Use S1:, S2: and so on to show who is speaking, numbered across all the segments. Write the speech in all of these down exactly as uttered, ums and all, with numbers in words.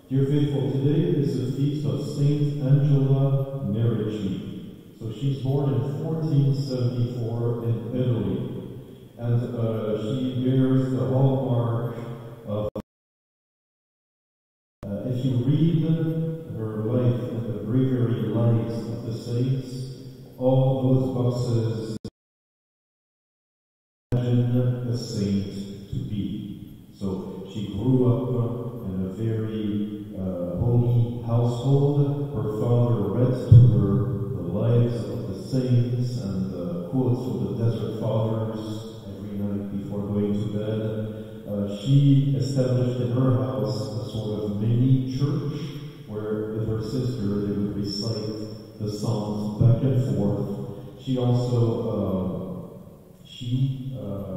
S1: Dear faithful, today is the feast of Saint Angela Merici. So she's born in fourteen seventy-four in Italy, and uh, she bears the hallmark of. Uh, if you read her life and the breviary lives of the saints, all those boxes imagine a saint to be. So she grew up in a very uh, holy household. Her father read to her the lives of the saints and uh, quotes from the Desert Fathers every night before going to bed. Uh, she established in her house a sort of mini church where, with her sister, they would recite the Psalms back and forth. She also, uh, she,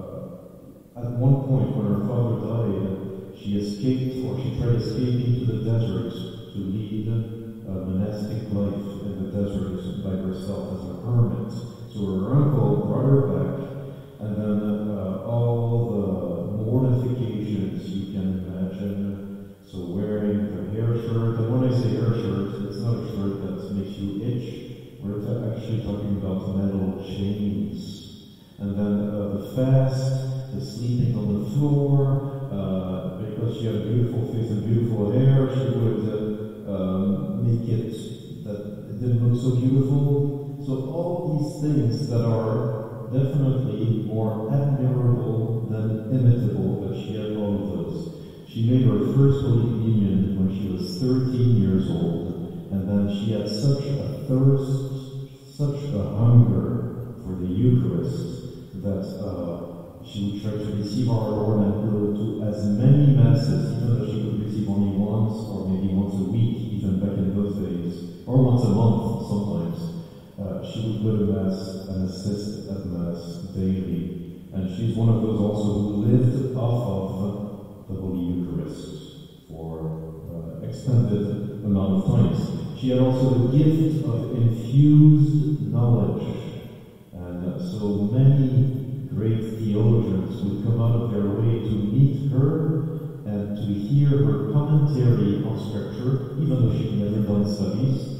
S1: uh, at one point when her father died, she escaped, or she tried escaping to the desert to lead a monastic life in the desert by herself as a hermit. So her uncle brought her back, and then uh, all the mortifications you can imagine. So wearing the hair shirt, and when I say hair shirt, it's not a shirt that makes you itch. We're actually talking about metal chains. And then uh, the fast, the sleeping on the floor, uh, because she had a beautiful face and beautiful hair, she would uh, um, make it that it didn't look so beautiful. So all these things that are definitely more admirable than imitable, but she had all of those. She made her first Holy Communion when she was thirteen years old, and then she had such a thirst, such a hunger for the Eucharist that uh, she would try to receive our Lord and go to as many masses, even though she could receive only once or maybe once a week, even back in those days, or once a month sometimes. Uh, she would go to Mass and assist at Mass daily. And she's one of those also who lived off of the Holy Eucharist for uh, extended amount of times. She had also the gift of infused knowledge. And uh, so many great theologians would come out of their way to meet her and to hear her commentary on Scripture, even though she'd never done studies,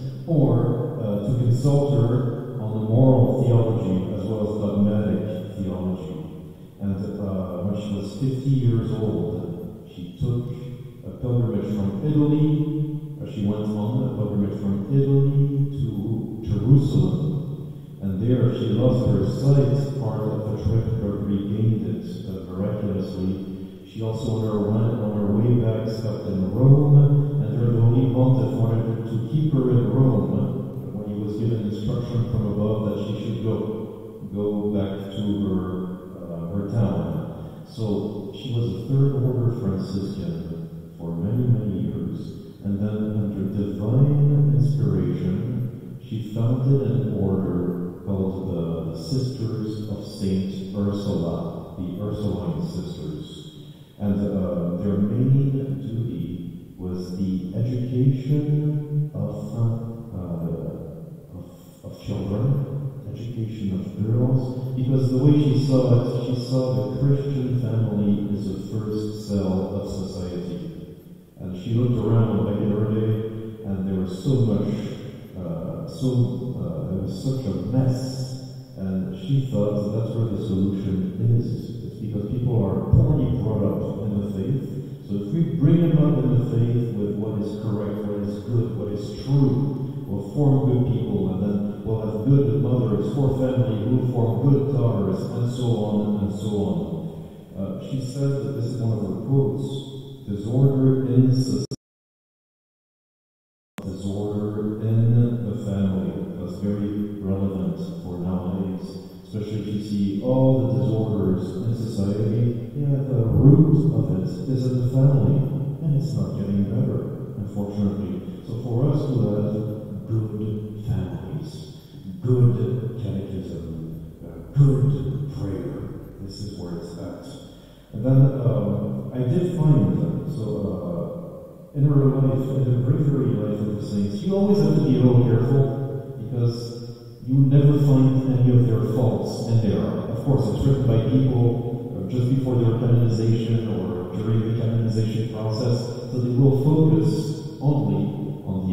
S1: or uh, to consult her on the moral theology as well as dogmatic theology. And uh, when she was fifty years old, she took a pilgrimage from Italy. Uh, she went on a pilgrimage from Italy to Jerusalem. And there she lost her sight part of the trip, but regained it uh, miraculously. She also, on her, went, on her way back, stopped in Rome, and her Holy Pontiff wanted to keep her in Rome when he was given instruction from above that she should go, go back to her, uh, her town. So she was a third order Franciscan for many, many years, and then under divine inspiration, she founded an order called the, the Sisters of Saint Ursula, the Ursuline Sisters. And uh, their main duty was the education of, uh, of, of children, education of girls, because the way she saw it, she saw the Christian family as the first cell of society. And she looked around back in her day, and there was so much, uh, so uh, there was such a mess, and she thought that that's where the solution is. It's because people are poorly brought up in the faith. So if we bring them up in the faith with what is correct, what is good, what is true, we'll form good people, and then we'll have good mothers for family who will form good daughters, and so on and so on. Uh, she said that this is one of her quotes. Disorder in society, disorder in the family. That's very relevant for nowadays, especially if you see all the disorders in society. Yeah, the root of it is in the family, and it's not getting better, unfortunately. So for us to have good families, good catechism, uh, good prayer, this is where it's at. And then um, I did find, so uh, in her life, in the breviary life of the saints, you always have to be a little careful, because you never find any of their faults in there. Of course, it's written by people uh, just before their canonization or during the canonization process, so they will focus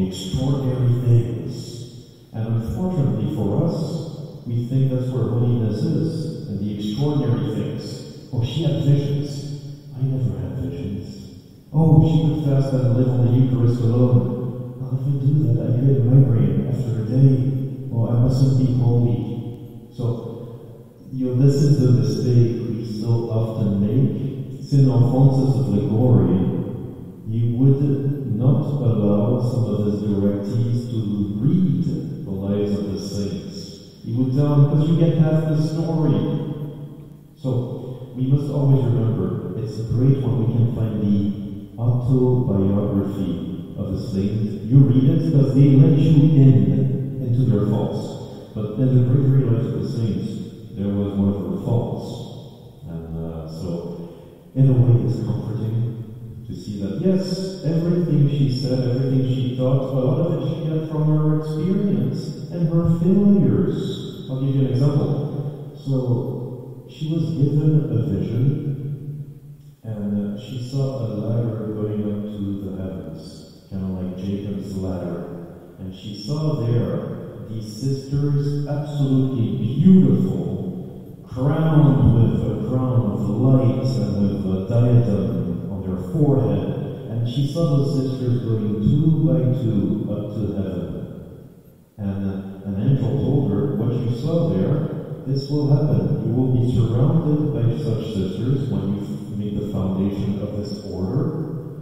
S1: the extraordinary things. And unfortunately for us, we think that's where holiness is, in the extraordinary things. Oh, she had visions. I never had visions. Oh, she could fast and live on the Eucharist alone. Well, if I do that, I get a migraine after a day. Oh, I mustn't be holy. So, you know, this is the mistake we so often make. Saint Alphonsus of Liguori, he would not allow some of his directees to read the lives of the saints. He would tell them, because you get half the story. So, we must always remember, it's great when we can find the autobiography of a saint. You read it because they let you in, into their faults. But in the great life of the saints, there was one of their faults. And uh, so, in a way, it's comforting to see that, yes, everything she said, everything she thought, a lot of it she got from her experience and her failures. I'll give you an example. So, she was given a vision, and uh, she saw a ladder going up to the heavens, kind of like Jacob's ladder. And she saw there these sisters, absolutely beautiful, crowned with a crown of light and with a diadem on their forehead. And she saw those sisters going two by two up to heaven. And uh, an angel told her, what you saw there, this will happen. You will be surrounded by such sisters when you make the foundation of this order.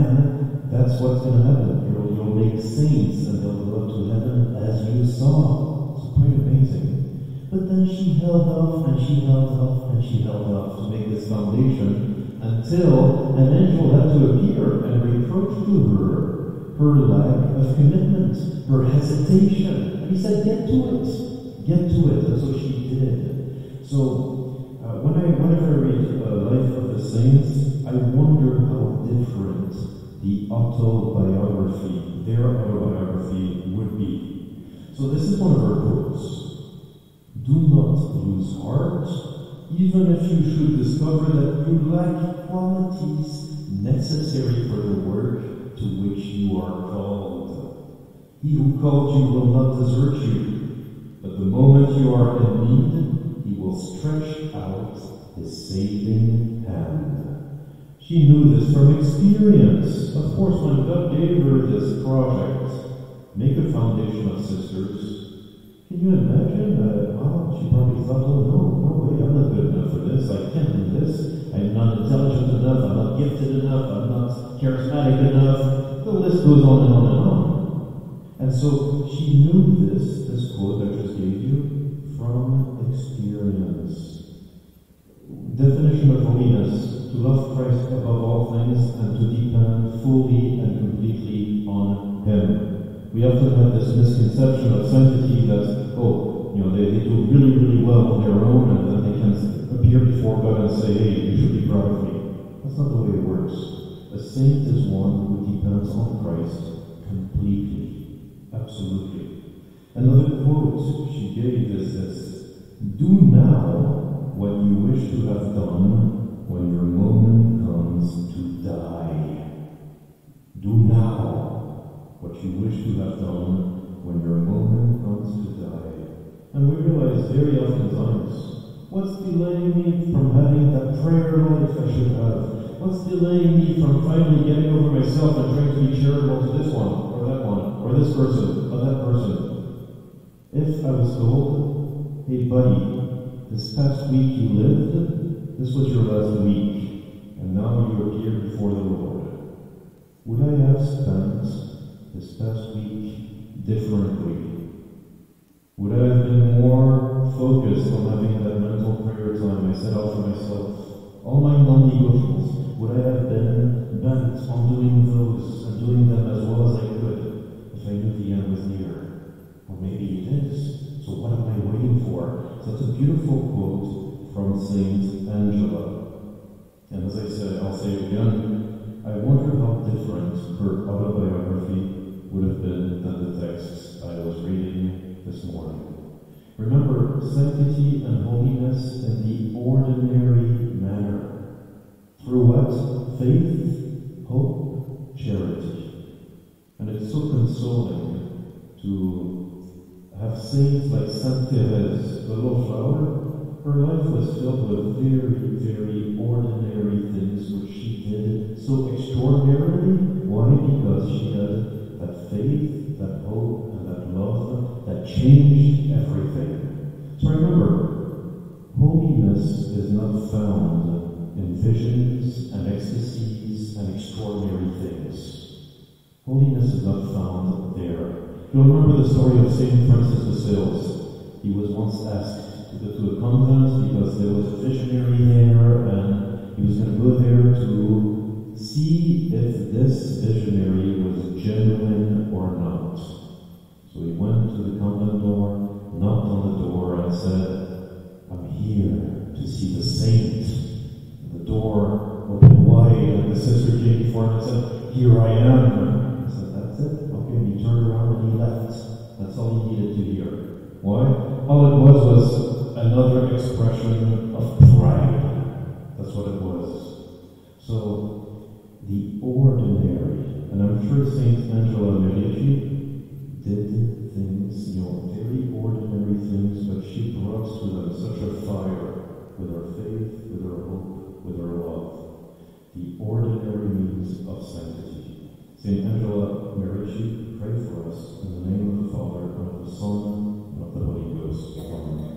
S1: And that's what's going to happen. You'll, you'll make saints and they'll go up to heaven as you saw. It's quite amazing. But then she held off and she held off and she held off to make this foundation until an angel had to appear and reproach to her her lack of commitment, her hesitation. And he said, get to it. Get to it. And so she did. So uh, when I, whenever I read uh, Life of the Saints, I wonder how different the autobiography, their autobiography, would be. So this is one of her quotes. Do not lose heart, even if you should discover that you lack qualities necessary for the work to which you are called. He who called you will not desert you, but the moment you are in need, he will stretch out his saving hand. She knew this from experience. Of course, when God gave her this project, make a foundation of sisters, can you imagine? Uh, oh, she probably thought, oh no, no way, I'm not good enough for this, I can't do this, I'm not intelligent enough, I'm not gifted enough, I'm not charismatic enough. The list goes on and on and on. And so she knew this, this quote I just gave you, from experience. Definition of holiness: to love Christ above all things and to depend fully and completely on Him. We often have this misconception of sanctity that, oh, you know, they, they do really, really well on their own and then they can appear before God and say, hey, you should be proud of me. That's not the way it works. A saint is one who depends on Christ completely. Absolutely. Another quote she gave is this: do now what you wish to have done when your moment comes to die. Do now what you wish to have done when your moment comes to die. And we realize very often times, what's delaying me from having that prayer life I should have? What's delaying me from finally getting over myself and trying to be charitable to this one, or that one, or this person, or that person? If I was told, hey buddy, this past week you lived, this was your last week, and now you appear before the Lord, would I have spent this past week differently? Would I have been more focused on having that mental prayer time I set out for myself? All my non-negotiables. Would I have been bent on doing those and doing them as well as I could if I knew the end was near? Or maybe it is. So what am I waiting for? So it's a beautiful quote from Saint Angela. And as I said, I'll say it again, I wonder how different her autobiography would have been than the texts I was reading this morning. Remember, sanctity and holiness in the ordinary manner. Through what? Faith, hope, charity. And it's so consoling consoling to have saints like Saint Therese, the little flower. Her life was filled with very, very ordinary things which she did so extraordinarily. Why? Because she had that faith, that hope, and that love that changed everything. So remember, holiness is not found in visions and ecstasies and extraordinary things. Holiness is not found there. You'll remember the story of Saint Francis de Sales. He was once asked to go to a convent because there was a visionary there, and he was going to go there to see if this visionary was genuine or not. So he went to the convent door, knocked on the door, and said, "I'm here to see the saint." And the door opened wide, and the sister came before him and said, "Here I am." He said, "That's it?" Okay, and he turned around and he left. That's all he needed to hear. Why? All it was was another expression of pride. That's what it was. So, the ordinary, and I'm sure Saint Angela Merici did things, you know, very ordinary things, but she brought to them such a fire with her faith, with her hope, with her love. The ordinary means of sanctity. Saint Angela Merici, pray for us in the name of the Father, and of the Son, and of the Holy Ghost. Amen.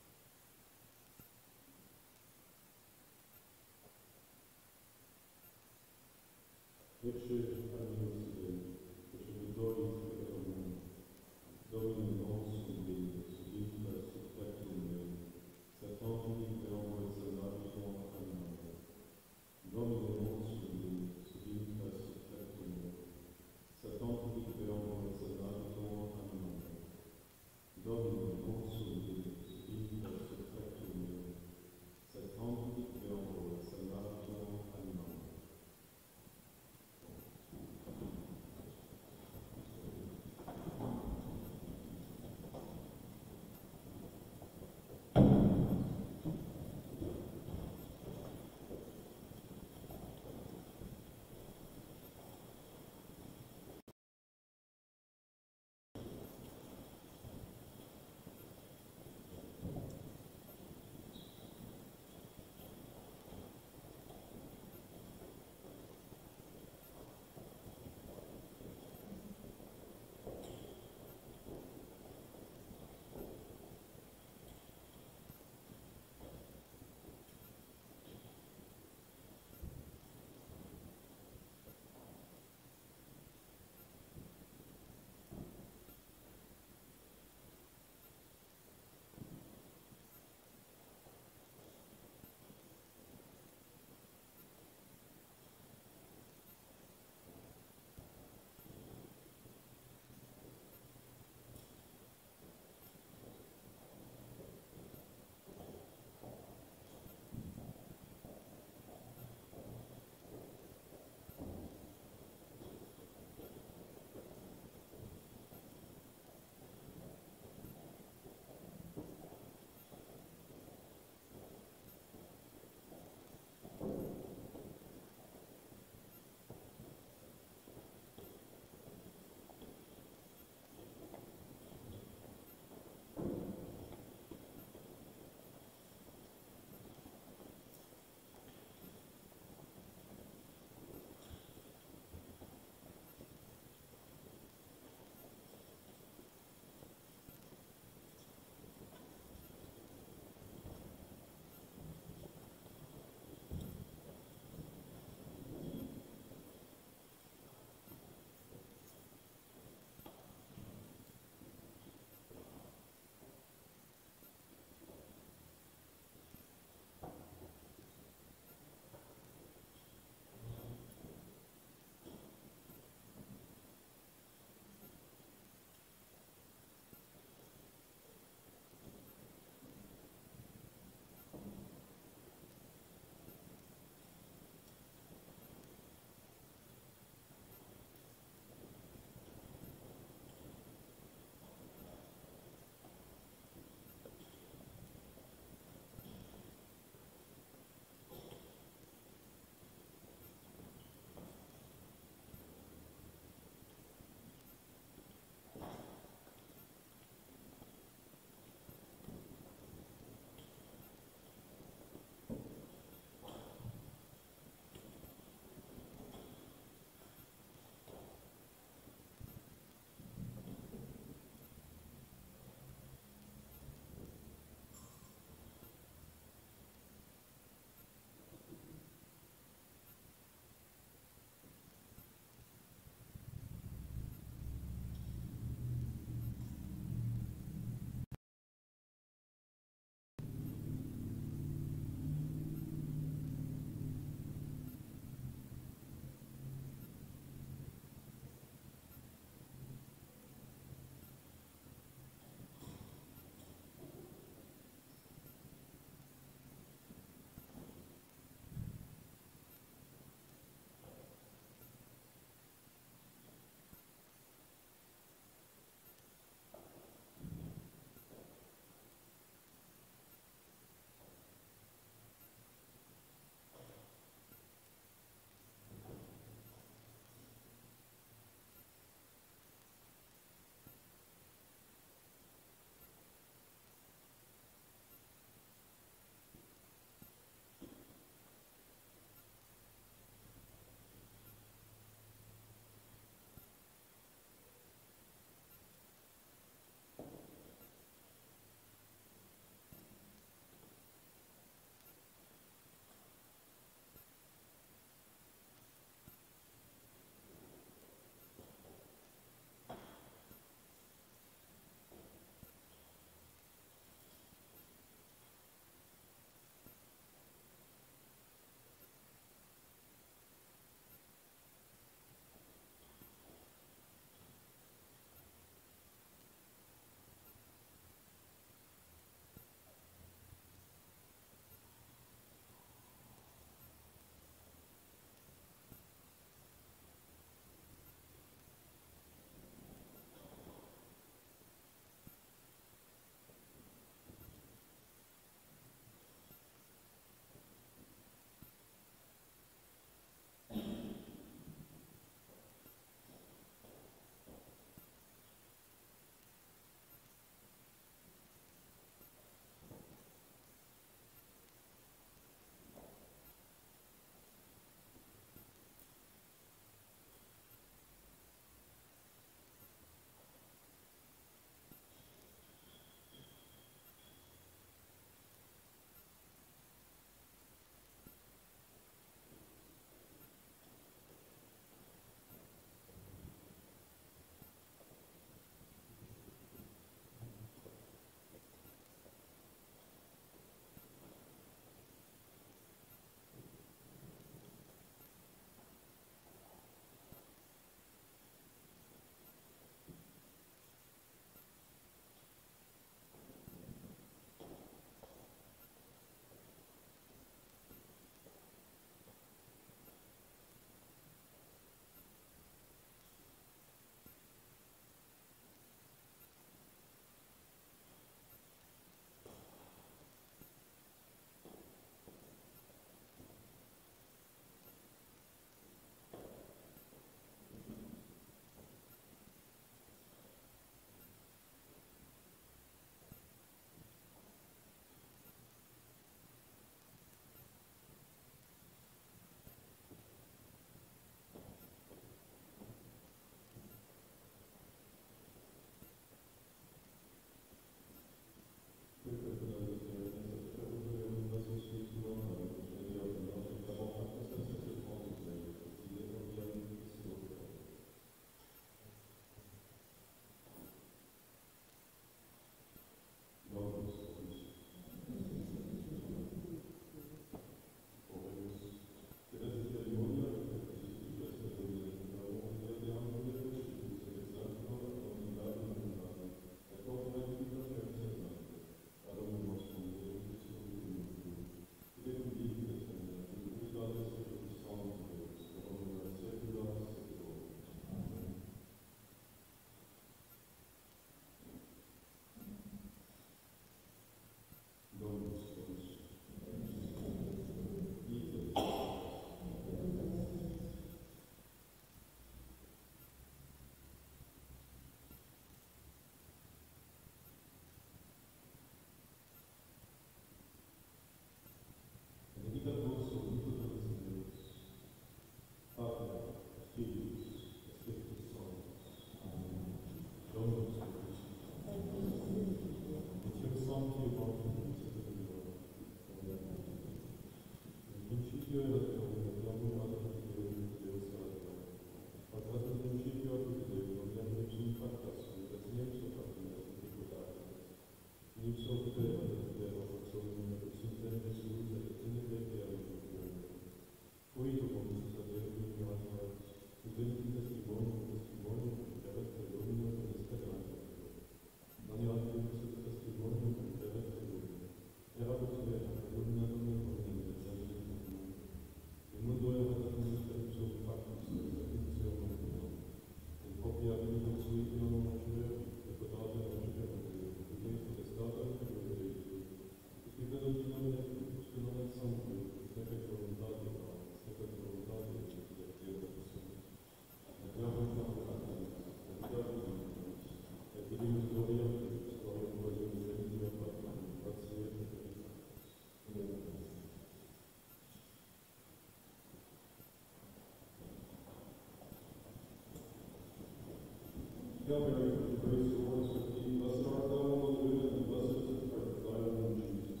S2: Hail Mary, full of grace, the Lord is with thee. Blessed art thou among women, and blessed is the fruit of thy womb, Jesus.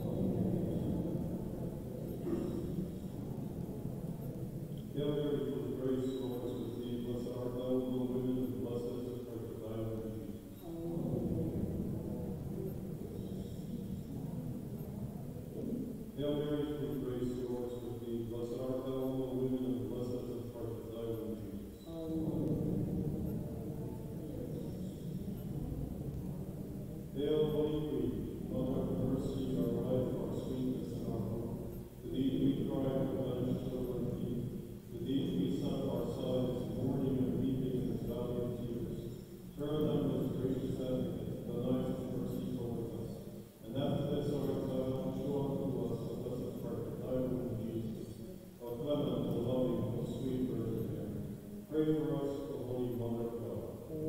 S2: Hail Mary, full of grace, the Lord is with thee. Blessed art thou among women, and blessed is the fruit of thy womb, Jesus. Hail Mary, full of grace, the Lord is with thee. Blessed art thou among women, and blessed is the fruit of thy womb, Jesus. Hail, Holy Queen, Mother of mercy, our life, our sweetness, and our hope. To thee do we cry, O banished children of Eve. To thee do we send up our sighs, mourning and weeping in this valley of tears. Turn then, most gracious Advocate, thine eyes of mercy towards us. And after this our exile, show unto us the blessed fruit of thy womb, Jesus. O clement, O loving, O sweet Virgin Mary, pray for us, O Holy Mother of God.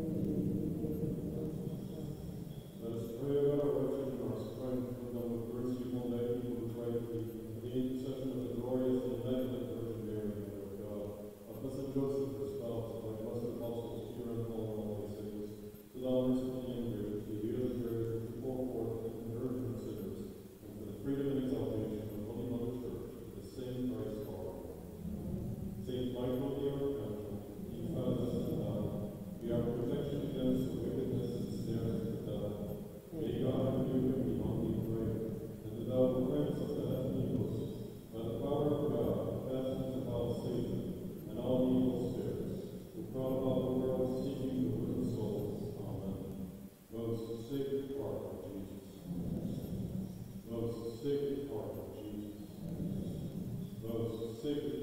S2: Let us pray about our refuge and our strength, and that with mercy will thy people who pray to thee, for the intercession of the glorious and immaculate Virgin Mary, Mother of God, of blessed Joseph, her spouse, of thy blessed apostles, pure and holy, and holy saints, to thy mercy and grace, to heal the church, to pour forth and convert from sinners, and for the freedom and exaltation of the Holy Mother Church, the same Christ our Lord. Saint Michael the Archangel, defend us in battle, be our protection against the wickedness and snares of the devil. May God rebuke him, we humbly pray, and that thou, the Prince of the heavenly hosts, by the power of God, cast into hell Satan and all evil spirits, who prowl about the world seeking the ruin of souls. Amen. Most sacred heart of Jesus. Most sacred heart of Jesus. Most sacred